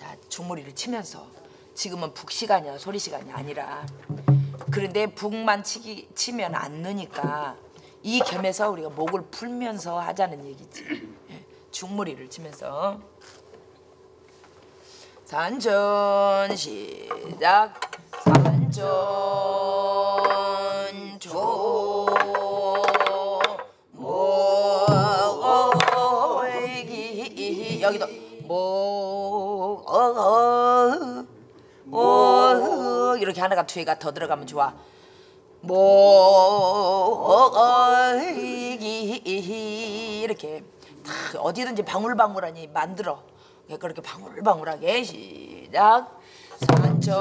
자, 중무리를 치면서 지금은 북 시간이야, 소리 시간이 아니라. 그런데 북만 치면 안 느니까 이 겸해서 우리가 목을 풀면서 하자는 얘기지. 중무리를 치면서 산전 시작. 산전 조모기 여기도 모 이렇게 하나가 뒤에가 더 들어가면 좋아. 모기 이렇게 다 어디든지 방울방울하니 만들어. 그렇게 방울방울하게 시작. 산전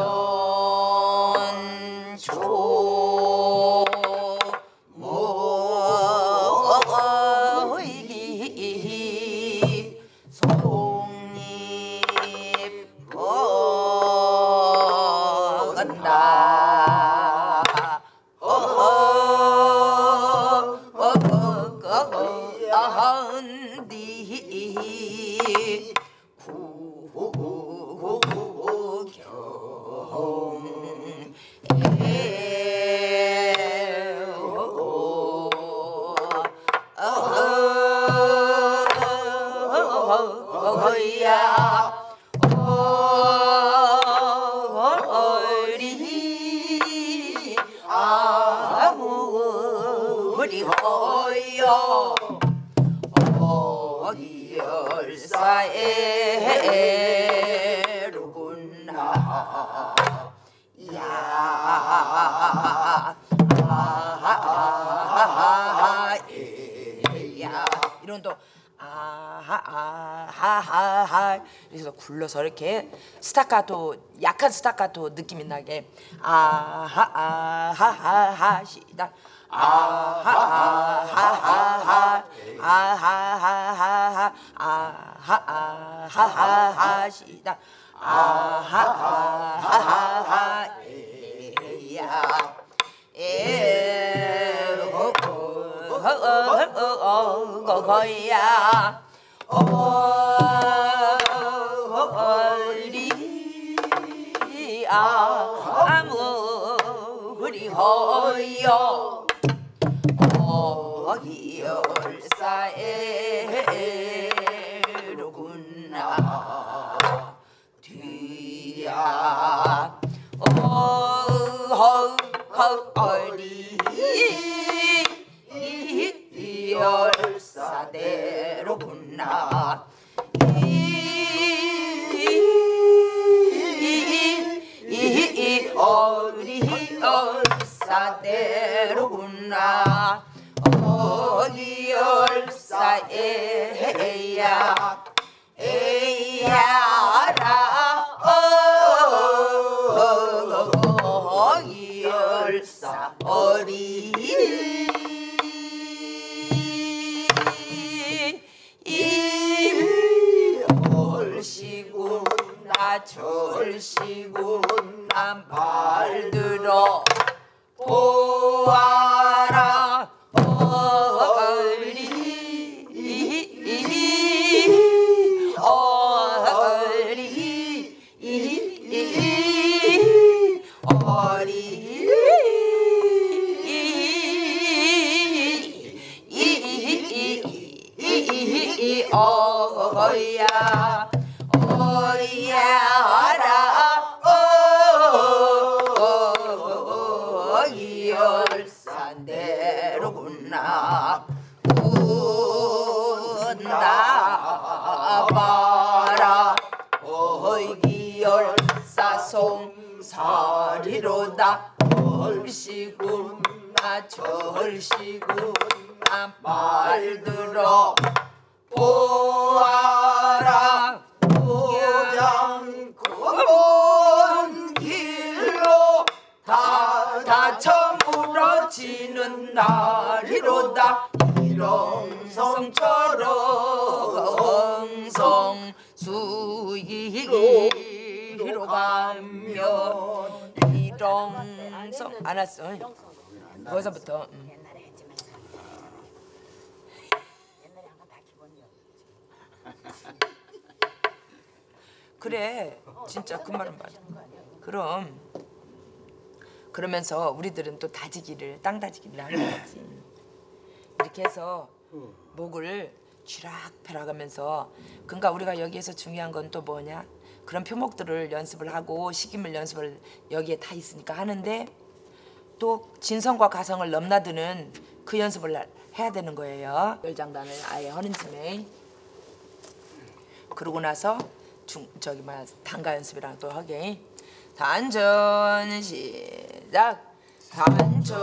조모기 송잎 걷는다. 한디 아무리 허여 열사에로구나. 야 이런 또 아하하하 그래서 굴러서 이렇게 스타카토 약한 스타카토 느낌이 나게 아하하하하 시작. 아하하하하 아하하하하 아하하하하 시작. 아하하하하 야 거야 어리 아무리 허여 어기열사에로구나. 뒤야 어리 열사대로구나. 어리 열사대로구나. 어리 열사에야 에야라 어리 열사 어리 절시구나 절시구나 말 들어 보아라 어리 어야 어야라 어이열산대로구나. 나봐라 어이열사송사리로다. 절시구나 절시구나 말 들어 보아라 보장고본 길로 다 다쳐 무너지는 날이로다. 일렁성처럼 성수이기로 가면 일렁성 안 왔어. 거기서부터 그래 진짜 그 말은 맞아. 그럼 그러면서 우리들은 또 다지기를 땅 다지기를 하는 거지. 이렇게 해서 목을 쥐락펴락하면서 그러니까 우리가 여기에서 중요한 건 또 뭐냐? 그런 표목들을 연습을 하고 식임을 연습을 여기에 다 있으니까 하는데 또 진성과 가성을 넘나드는 그 연습을 해야 되는 거예요. 열장단을 아예 하는 짐에 그러고 나서 단가 연습이랑 또 하게. 단전 시작. 단전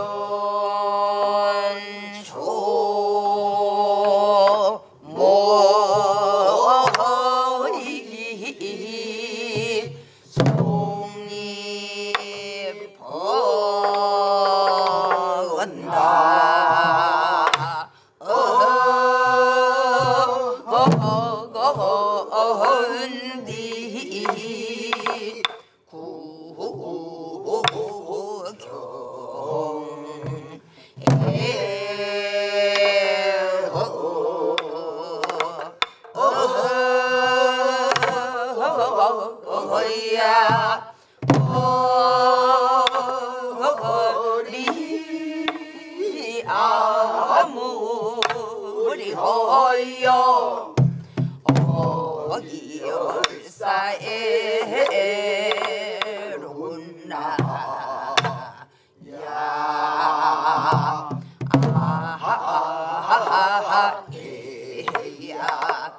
조모리 송잎 번다 언디 어야 어리 아무리 허여 어기열사에로구나 야 아하하하 에야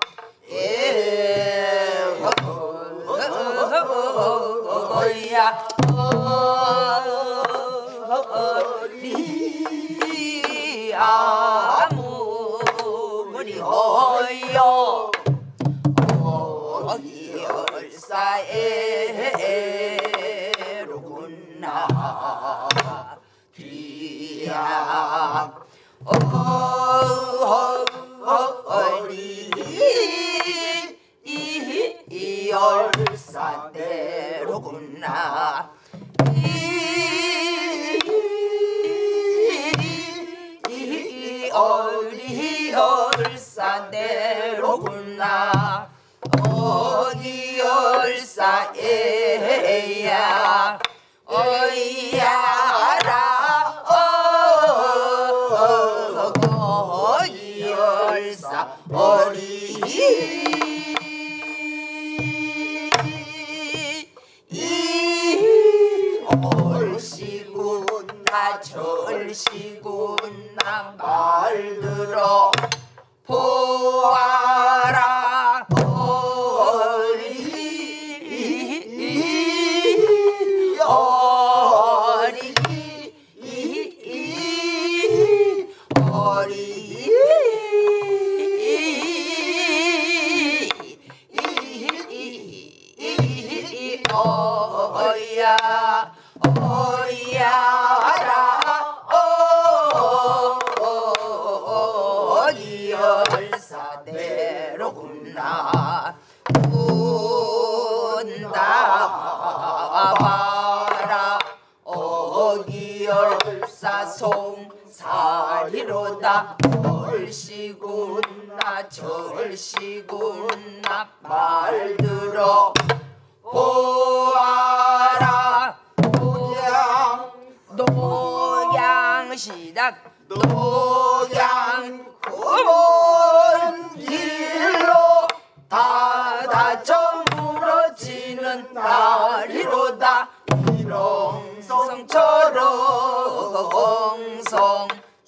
에야 어리 아무리 허여 어기열사에로구나 뒤야 어리 열사대로구나 어리 열사대로구나 어기열사에야 어이야라 어기열사 어리 얼씨구나 절씨구나 말 들어 보아라 어야 어야라 어기열사대로구나 운다 봐라 어기열사 송사리로다 얼씨구나 절씨구나 말 들어 보아라 노양 시작 노양 구먼 길로 다다져 무너지는 날이로다 일ong성처럼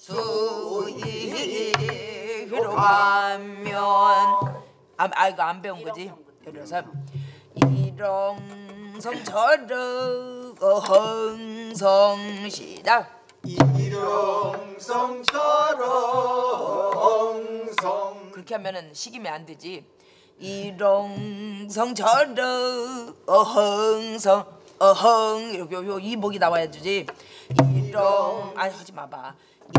수익으로 가면 이거 안 배운 거지? 그래서 일ong성처럼 흥성시작 일ong성처럼 그렇게 하면은 식이면 안 되지. 일ong성처럼 흥성 어흥 이 목이 나와야 되지. 하지 마봐.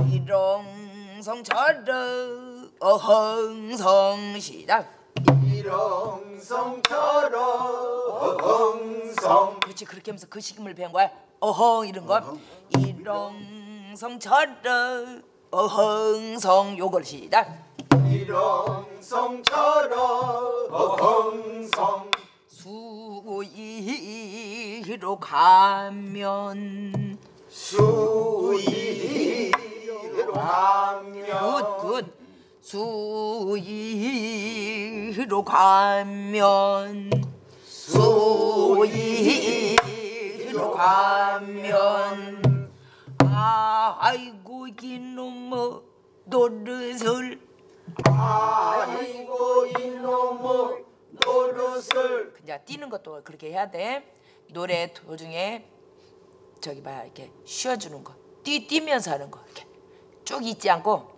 일ong성처럼 흥성 시작 일ong성처럼 어흥성 그렇지. 그렇게 하면서 그 식임을 배운 거야. 어흥 이런 거. 일ong성처럼 어흥성 요걸 시작 일ong성처럼 어흥성 수 수위로 가면 수위로 가면 굿 수위로 가면 수위로 가면 아이고 이놈의 노릇을 아이고 이놈의 노릇을 그냥 뛰는 것도 그렇게 해야 돼. 노래 도중에 저기 봐야 이렇게 쉬어주는 거 뛰면서 하는 거 이렇게 쭉 있지 않고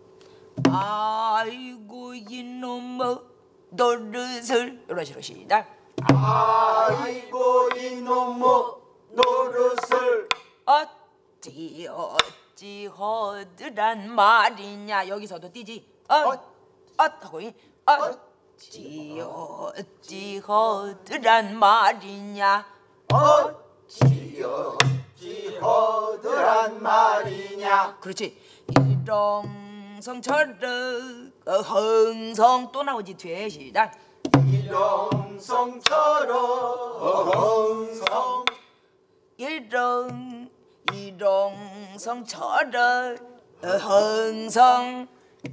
아이고 이놈의 노릇을 이런 식으로 시작. 아이고 이놈의 노릇을 어찌 허드란 말이냐. 여기서도 뛰지. 하고 어찌 허드란 말이냐. 어찌 허드란 말이냐. 그렇지. 일렁성처럼 흥성 또 나오지 뒤에 시작. 일렁성처럼 흥성 일렁성처럼 흥성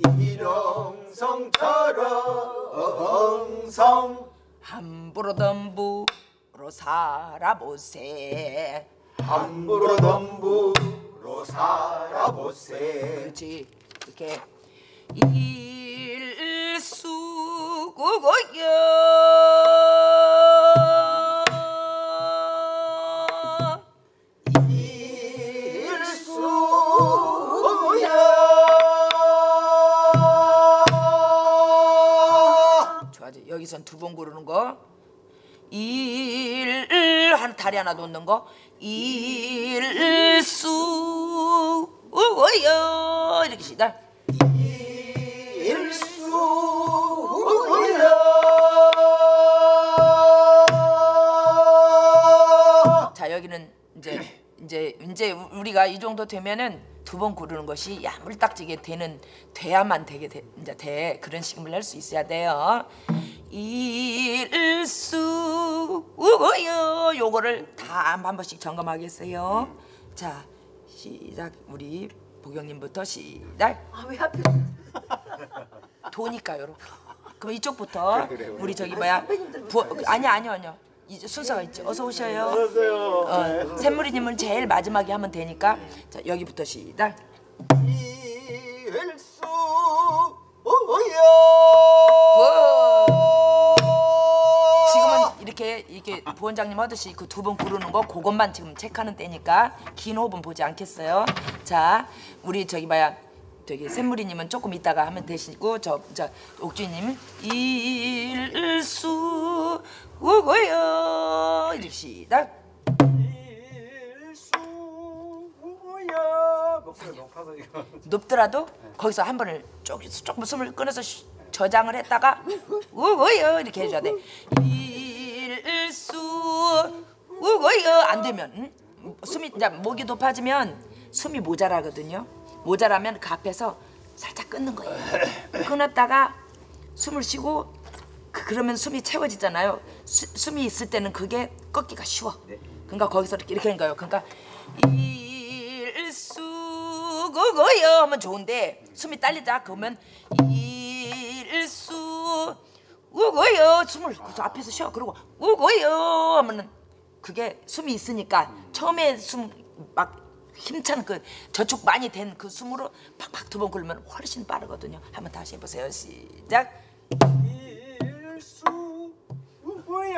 일렁성처럼 흥성 함부로 덤부로 살아보세. 함부로 덤부로 살아보세. 그렇지. 이렇게 일수구고요 일수야. 좋아지. 여기선 두 번 고르는 거. 한 다리 하나 놓는 거. 일수구고요 이렇게 시작. 자 여기는 이제 우리가 이 정도 되면은 두 번 고르는 것이 야물딱지게 돼야만 되게 이제 돼. 그런 식음을 낼 수 있어야 돼요. 일수우고요. 요거를 다 한 번씩 점검하겠어요. 자 시작. 우리 보경님부터 시작. 왜 하필? 도니까 요렇게. 그럼 이쪽부터 우리 저기 뭐야? 아니요. 이제 순서가 있죠. 어서 오셔요. 안녕하세요. 샘물이님은 제일 마지막에 하면 되니까. 자 여기부터 시작. 지금은 이렇게 부원장님 하듯이 그 두 번 고르는 거 그것만 지금 체크하는 때니까 긴 호흡은 보지 않겠어요. 자 우리 저기 뭐야? 저기 샘물이님은 조금 이따가 하면 되시고 저 옥주님 일수우고요 이렇게 시작. 일수우고요. 목소리 높아서 이거. 높더라도 거기서 한 번을 조금 숨을 끊어서 저장을 했다가 우고요 이렇게 해줘야 돼. 일수우고요 안 되면 숨이 이제 목이 높아지면 숨이 모자라거든요. 모자라면 그 앞에서 살짝 끊는 거예요. 끊었다가 숨을 쉬고 그러면 숨이 채워지잖아요. 숨이 있을 때는 그게 꺾기가 쉬워. 그러니까 거기서 이렇게 하는 거예요. 그러니까 일수고요 하면 좋은데 숨이 딸리자 그러면 일수고요 숨을 그 앞에서 쉬어. 그리고 우고요 하면은 그게 숨이 있으니까 처음에 숨 막 힘찬 그 저축 많이 된 그 숨으로 팍팍 두 번 굴면 훨씬 빠르거든요. 한번 다시 해보세요. 시작. 일수우고요.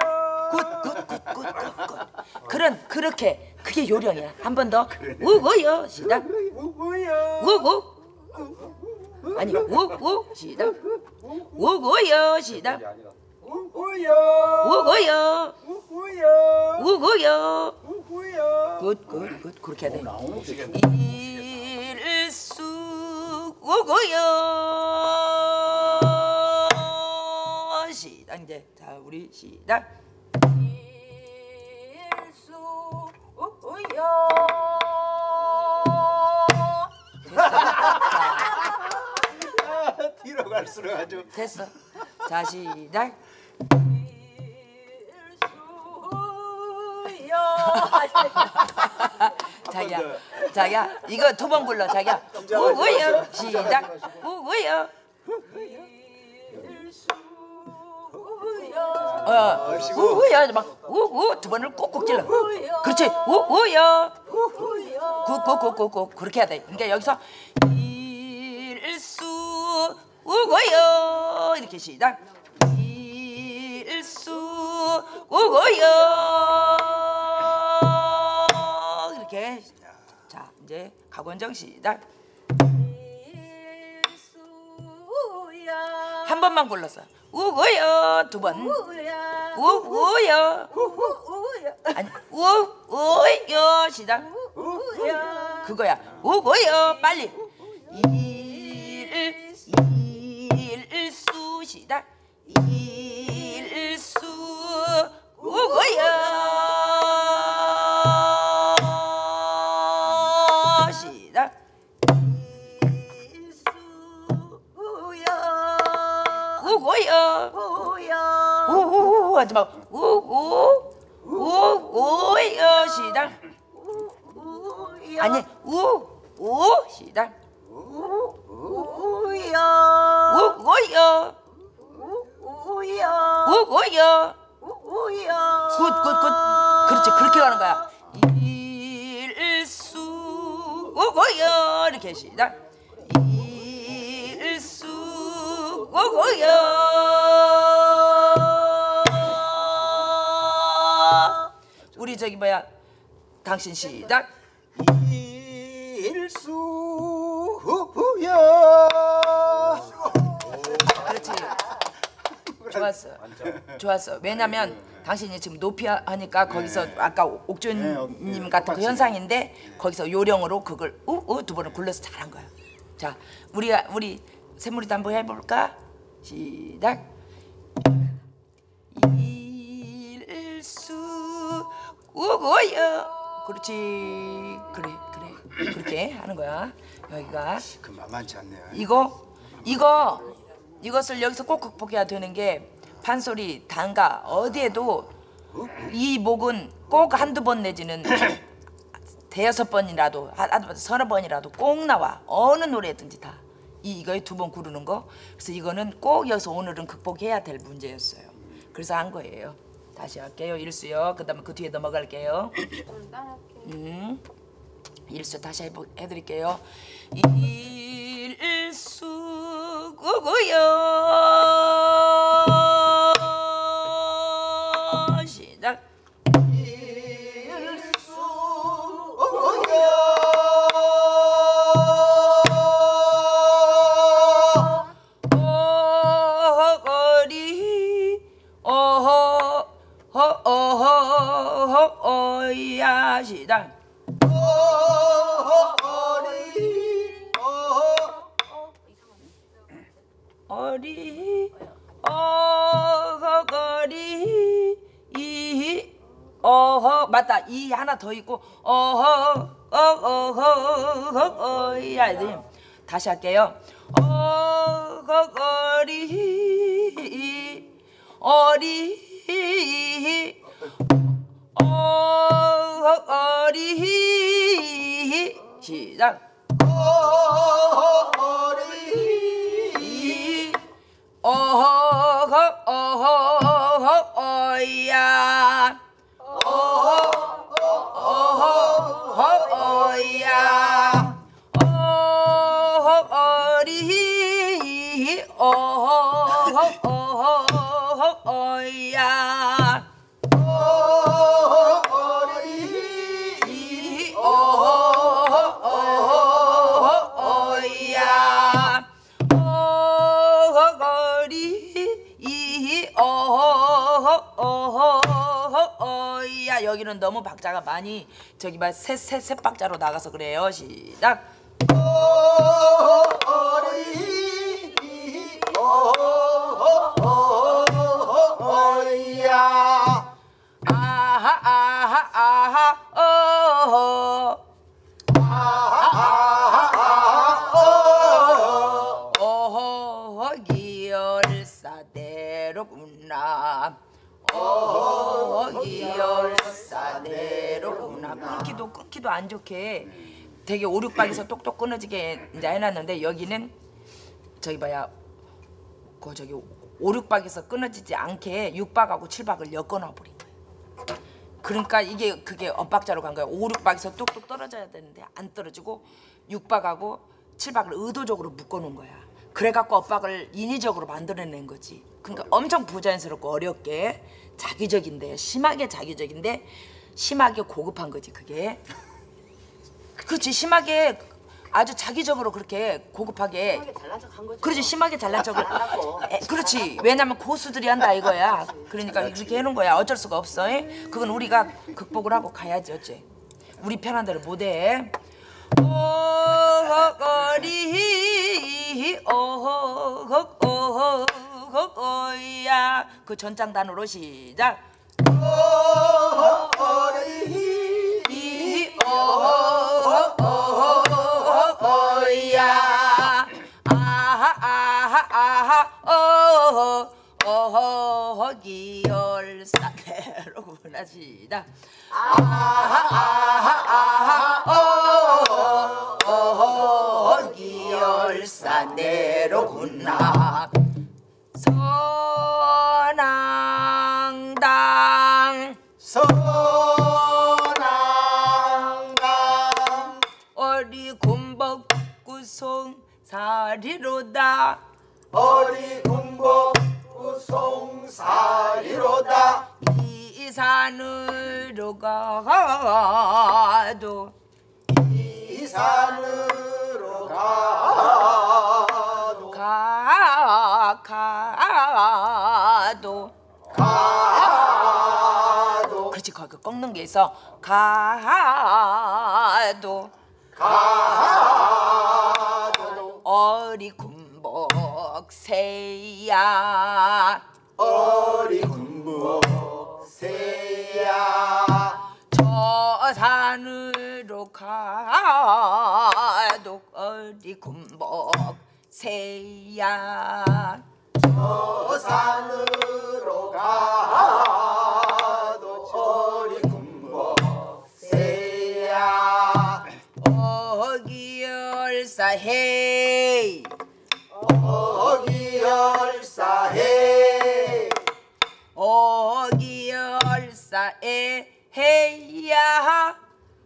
굿. 그렇게 그게 요령이야. 한 번 더. 우고요. 시작. 우고요. 우고. 아니 우고 시작. 우고요. 시작. 우고요. 우고요. 우고요. 우고요. 우고요. 굿. 그렇게 해야 돼. 일수고요. 시작. 이제 자 우리 시작. 일수우고요. 뒤로 갈수록 아주. 됐어. 자 시작. 일수우요. 자기야 이거 2번 불러 자기야. 우구요 시작. 우구요. 우구요 막 우구 2번을 꼭꼭 질러. 그렇지. 우구요. 꾹꾹꾹꾹 그렇게 해야 돼. 그러니까 여기서 일수 우구요 이렇게 시작. 일수 우구요 이렇게. 자 이제 각원정 시작. 한 번만 골랐어. 우구요 2번. 우구요. 아니 우구요 시작. 그거야. 우구요 빨리. 일수 시작. 일수 우구요 시작. 우구요. 우우 하지 마. 우구요 시작. 아니 우 시작. 우구요. 굿. 그렇지 그렇게 가는 거야. 일수 우구요 이렇게 시작. 일수 우구요. 우리 저기 뭐야 당신 시작. 일수후야. 그렇지. 좋았어. 왜냐면 당신이 지금 높이 하니까 거기서 아까 옥주님 같은 그 현상인데 거기서 요령으로 그걸 2번을 굴러서 잘한 거야. 자, 우리 새무리도 한번 해볼까? 시작. 일수 우구요. 그렇지. 그래. 그렇게 하는 거야. 여기가. 그 만만치 않네요. 이것을 여기서 꼭 극복해야 되는 게 판소리, 단가 어디에도 이 목은 꼭 1~2번 내지는 5~6번이라도 30번이라도 꼭 나와. 어느 노래든지 다. 이거에 2번 구르는 거. 그래서 이거는 꼭 여기서 오늘은 극복해야 될 문제였어요. 그래서 한 거예요. 다시 할게요. 일수요. 그다음에 그 뒤에 넘어갈게요. 일수 다시 해드릴게요. 일수 우구요 시작. 일수 우구요. 어거리 어야 시작. 어리 어거리 이 맞다. 이 하나 더 있고 어야 다시 할게요. 어거리 어리 어리 시작. 어야 어리 어야 어야 여기는 너무 박자가 많이 저기 봐 세 박자로 나가서 그래요. 시작. 어야 아하 어허 기열사대로구나. 어허 기열사대로구나. 거야. 끊기도 안 좋게 되게 5, 6박에서 똑똑 끊어지게 이제 해놨는데 여기는 저기 뭐야 그 저기 5, 6박에서 끊어지지 않게 6박하고 7박을 엮어놔 버린 거야. 그러니까 그게 엇박자로 간 거야. 5, 6박에서 뚝뚝 떨어져야 되는데 안 떨어지고 6박하고 7박을 의도적으로 묶어놓은 거야. 그래갖고 엇박을 인위적으로 만들어낸 거지. 그러니까 엄청 부자연스럽고 어렵게 자기적인데 심하게 자기적인데 심하게 고급한 거지 그게. 그렇지 심하게 아주 자기적으로 그렇게 고급하게 심하게 잘난 척한 거지. 그렇지 심하게 잘난 척을 그렇지 왜냐면 고수들이 한다 이거야. 그러니까 그렇게 해놓은 거야. 어쩔 수가 없어. 그건 우리가 극복을 하고 가야지 어째. 우리 편한 대로 못해. 오거리 오거야 그 전장단으로 시작. 오거리 오거야 아하 어기열사대로구나 시작. 어기열사대로구나. 선앙당 선앙당 어리군복구송 사리로다. 어리군복 우송사리로다. 이 산으로 가도 이 산으로 가도 가도 그렇지 거기 꺾는 게 있어. 가도 어리군복 새야 어리군복 새야 저 산으로 가도 어리군복 새야 저 산으로 가도 어리군복 새야 어기열사해 어기열사해 어기열사해 해야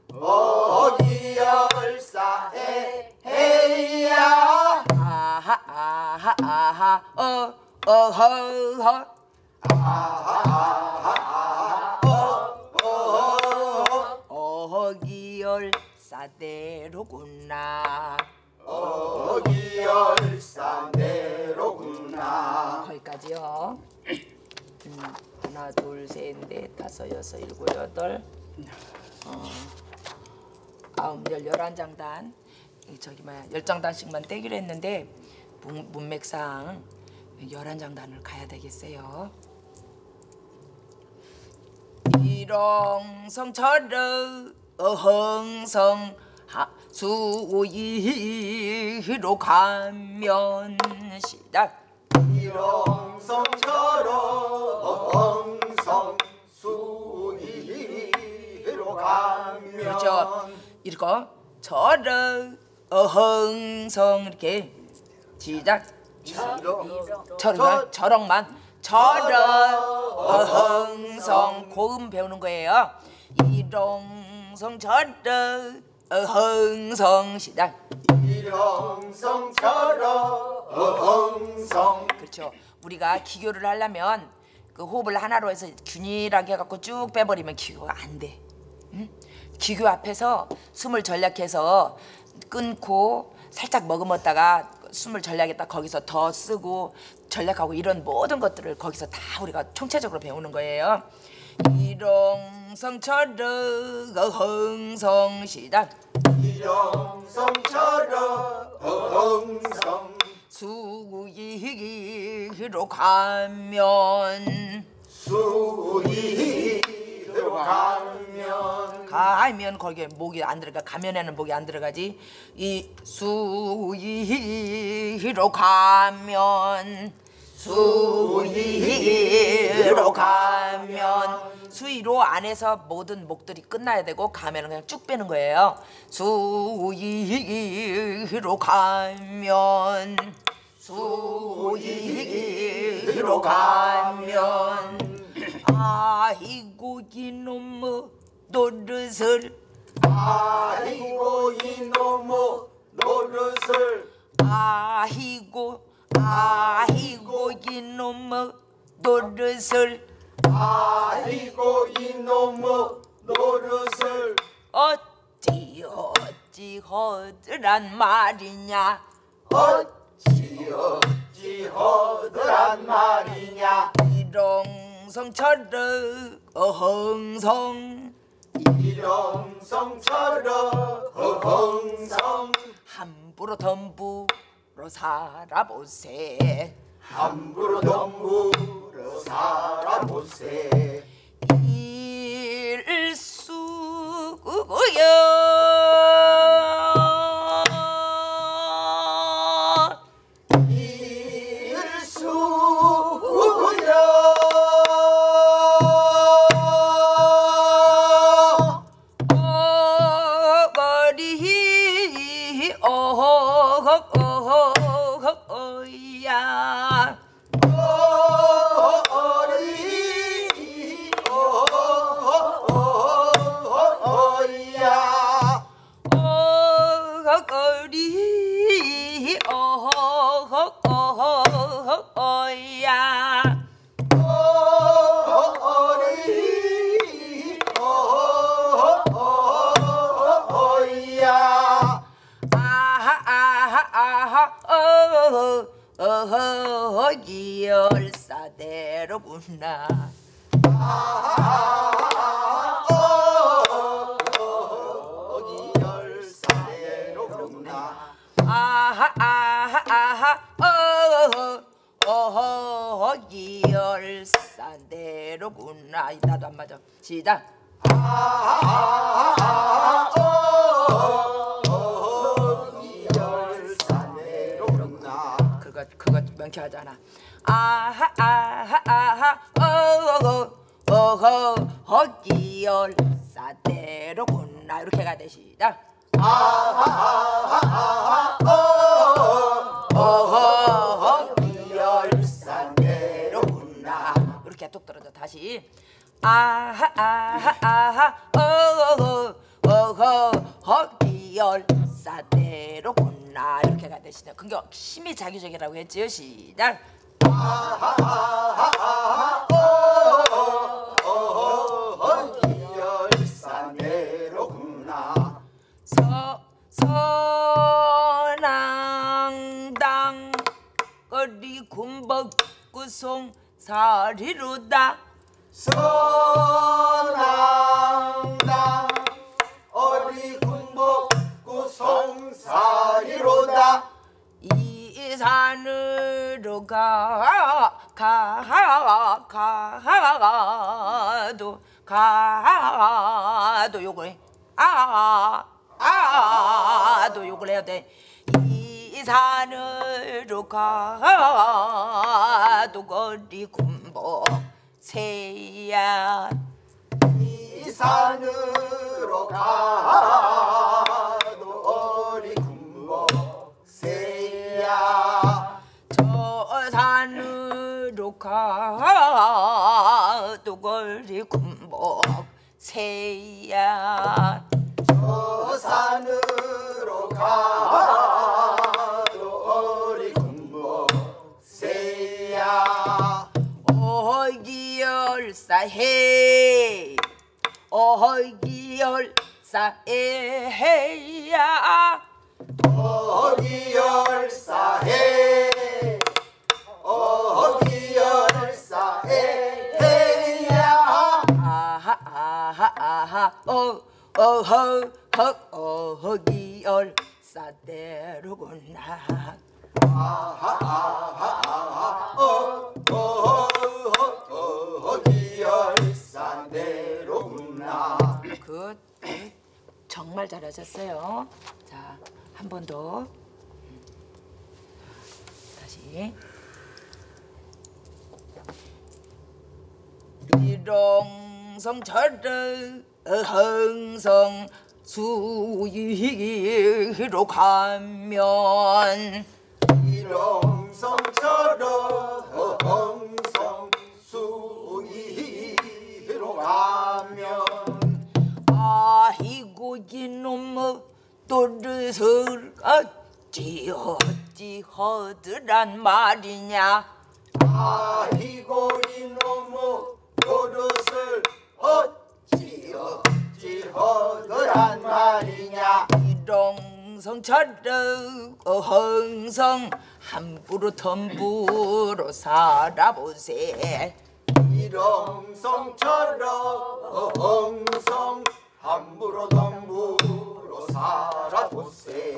어기열사해 해야 아하 어허허 어기열사대로구나. 어기열사대로구나. 거기까지요. 하나 둘 셋 넷 다섯 여섯 일곱 여덟 아홉 열 11장단 저기 뭐야 10장단씩만 떼기로 했는데 문맥상 11장단을 가야 되겠어요. 일ong성처럼 어흥성 수이로 가면 시작. 일ong성처럼 어흥성 수이로 가면 그렇죠. 이거 저런 어흥성 이렇게 시작. 저런만 저런 어흥성 고음 배우는 거예요. 일ong성 저런 어흥성 시작. 일ong성처럼 어흥성 그렇죠. 우리가 기교를 하려면 그 호흡을 하나로 해서 균일하게 해갖고 쭉 빼버리면 기교가 안 돼. 응? 기교 앞에서 숨을 전략해서 끊고 살짝 머금었다가 숨을 전략했다 거기서 더 쓰고 전략하고 이런 모든 것들을 거기서 다 우리가 총체적으로 배우는 거예요. 일ong성처럼 어흥성 시작. 일ong성처럼 어흥성 수이로 가면 수이로 가면 거기에 목이 안 들어가. 가면에는 목이 안 들어가지. 이 수이로 가면 수위로 가면 수위로 안에서 모든 목들이 끝나야 되고 가면은 그냥 쭉 빼는 거예요. 수위로 가면 수위로 가면 아이고 이놈의 노릇을 아이고 이놈의 노릇을 아이고 이놈의 노릇을 아이고 이놈의 노릇을 어찌 허드란 말이냐 어찌 허드란 말이냐 일렁성처럼 어흥성 일렁성처럼 어흥성 함부로 덤부로 살아보세 함부로 덤부로 살아보세 어야 어거리 어야 기열사대로구나 기열사대로구나 나도 안 맞아 시작 그거 명쾌하잖아 기열사대로구나 이렇게 가야 돼 시작 기열사대로구나 이렇게 뚝 떨어져 다시 기열사대로구나 이렇게 가야 돼 시작 그게 힘이 자기적이라고 했지요 시작 기열사대로구나 선앙당 거리 군복구송 사리로다 선앙당 어리군복 구송사리로다 이 산으로 가도 요걸 도 요걸 해야 돼. 이 산으로 가도 거리 군복 새야 이 산으로 가도 어리군복 새야 저 산으로 가도 거리 군복 새야 저 산으로 가도 어리군복 새야 어기열사해 어기열사해야 어기열사해 어기열사해야 아하 어기열사대로구나 어기열사대로구나 굿 정말 잘하셨어요. 자, 한 번 더 다시 일ong성처럼 흥성 수위로 가면 일ong성처럼 흥성 수위로 가면 아이고 이놈의 또르설 어찌 허드란 말이냐. 아이고 이놈의 노릇을 어찌 허드란 말이냐. 일ong성처럼 흥성 함부로 덤부로 살아보세. 일ong성처럼 흥성 함부로 덤부로 살아보세.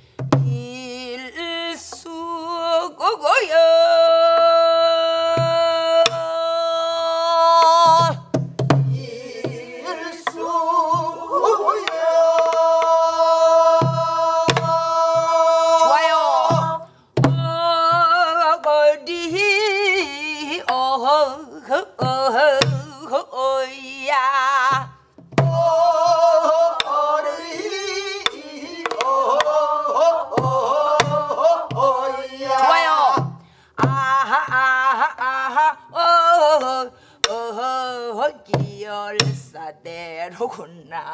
기열사대로구나.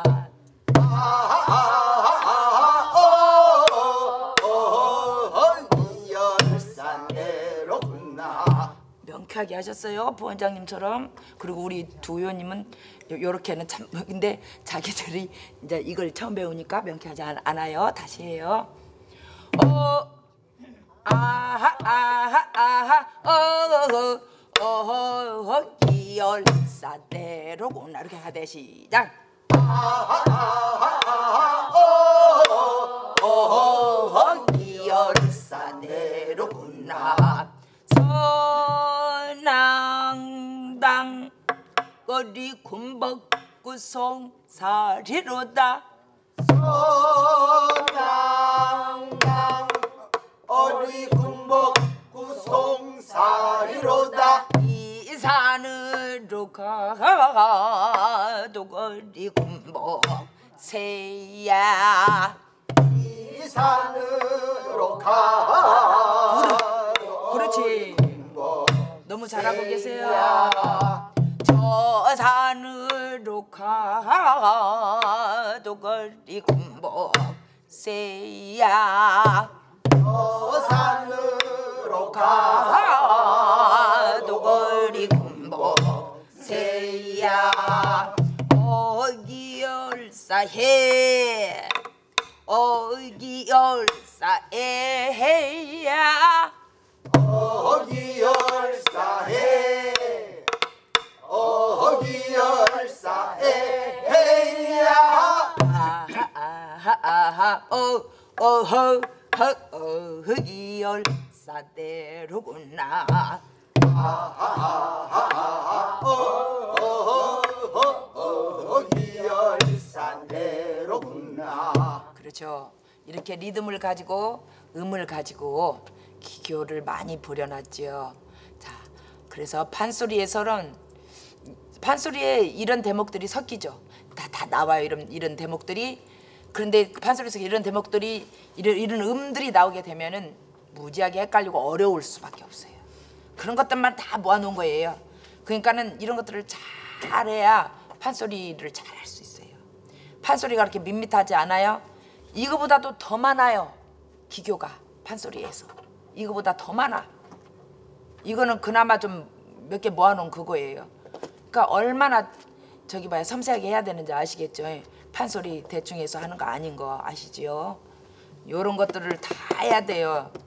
기열사대로구나. 명쾌하게 하셨어요, 부원장님처럼. 그리고 우리 두 의원님은 요렇게는 참. 근데 자기들이 이제 이걸 처음 배우니까 명쾌하지 않아요. 다시 해요. 기열사대로구나. 이렇게 하되 시작. 기열사대로구나. 선앙당 거리 군복구송 사리로다. 선양당 어리 군복 구송사리로다. 이 산으로 가도 거리 군복 새야. 이 산으로 가. 그렇지. 너무 잘하고 계세요. 저 산으로 가도 거리 군복 새야. 저 산으로 가도 거리 군복 새야. 어기열사해 어기열사해야. 어기열사해 어기열사해야. 어기열사대로구나. 어기열사대로구나. 그렇죠. 이렇게 리듬을 가지고 음을 가지고 기교를 많이 부려놨죠. 자, 그래서 판소리에서는 판소리에 이런 대목들이 섞이죠. 다 나와요. 이런 대목들이. 그런데 판소리에서 이런 대목들이 이런 음들이 나오게 되면은 무지하게 헷갈리고 어려울 수밖에 없어요. 그런 것들만 다 모아놓은 거예요. 그러니까는 이런 것들을 잘해야 판소리를 잘할 수 있어요. 판소리가 그렇게 밋밋하지 않아요. 이거보다도 더 많아요. 기교가 판소리에서 이거보다 더 많아. 이거는 그나마 좀 몇 개 모아놓은 그거예요. 그러니까 얼마나 저기 봐요 섬세하게 해야 되는지 아시겠죠? 판소리 대충 해서 하는 거 아닌 거 아시지요? 요런 것들을 다 해야 돼요.